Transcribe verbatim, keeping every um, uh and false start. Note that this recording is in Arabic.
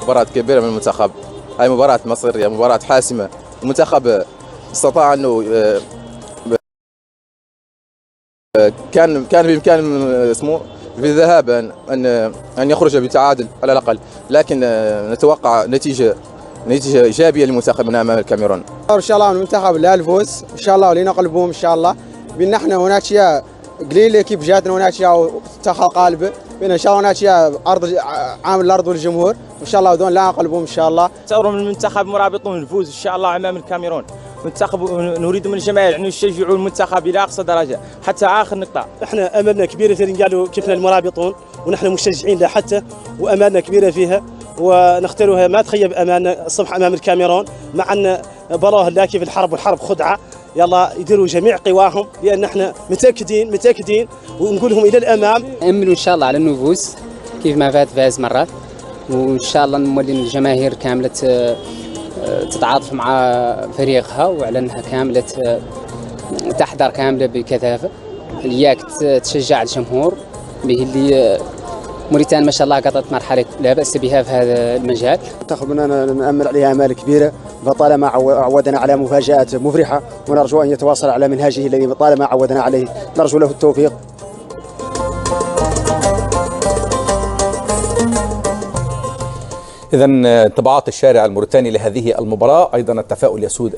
مباراة كبيرة من المنتخب. هاي مباراة مصيرية، مباراة حاسمة. المنتخب استطاع انه كان كان بامكان اسمه في الذهاب ان ان يخرج بتعادل على الاقل، لكن نتوقع نتيجة نتيجة ايجابية لمنتخبنا امام الكاميرون. ان شاء الله المنتخب لا الفوز ان شاء الله ولنقلبهم ان شاء الله. بان احنا هناك شيء قليل كيف جاتنا هناك شيء منتخب قالبه، بان ان شاء الله هناك شيء ارض عامل الارض والجمهور ان شاء الله ودون لا نقلبهم ان شاء الله. تصوروا من المنتخب مرابطون الفوز ان شاء الله امام الكاميرون. منتخب نريد من الجماهير ان يشجعوا المنتخب الى اقصى درجه حتى اخر نقطه. احنا املنا كبيره في قالوا كيفنا المرابطون ونحن مشجعين لها حتى وامالنا كبيره فيها ونختارها ما تخيب اماننا الصبح امام الكاميرون، مع ان بروه لا كيف الحرب والحرب خدعه. يلا يديروا جميع قواهم لان احنا متاكدين متاكدين ونقول لهم الى الامام. املوا ان شاء الله على النفوذ كيف ما فات فاز مرات، وان شاء الله نولي الجماهير كامله تتعاطف مع فريقها وعلى انها كامله تحضر كامله بكثافه. اياك تشجع الجمهور به اللي موريتانيا ما شاء الله قطعت مرحله لا باس بها في هذا المجال. منتخبنا نامل عليه امال كبيره، فطالما عودنا على مفاجات مفرحه ونرجو ان يتواصل على منهاجه الذي طالما عودنا عليه، نرجو له التوفيق. إذن انطباعات الشارع الموريتاني لهذه المباراة، أيضا التفاؤل يسود